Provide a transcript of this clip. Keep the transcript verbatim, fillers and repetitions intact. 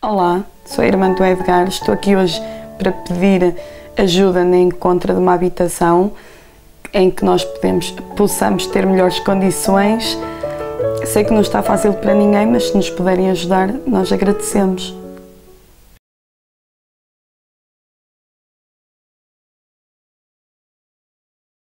Olá, sou a irmã do Edgar. Estou aqui hoje para pedir ajuda na encontra de uma habitação em que nós podemos, possamos ter melhores condições. Sei que não está fácil para ninguém, mas se nos puderem ajudar, nós agradecemos.